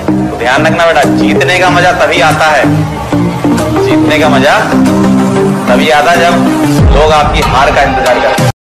तो ध्यान रखना बेटा, जीतने का मजा तभी आता है, जीतने का मजा तभी आता है जब लोग आपकी हार का इंतजार करते हैं।